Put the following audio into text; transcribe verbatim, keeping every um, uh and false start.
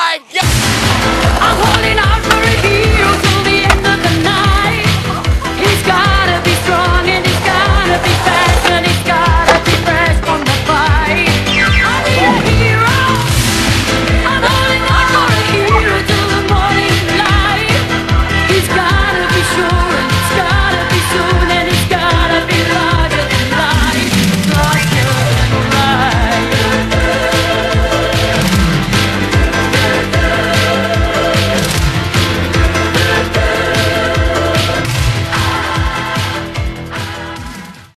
my God! I'm holding out for a hero till the end of the night. He's gotta be strong and he's gotta be fast and he's gotta be fresh from the fight. I need a hero. I'm holding out for a hero till the morning light. He's gotta be sure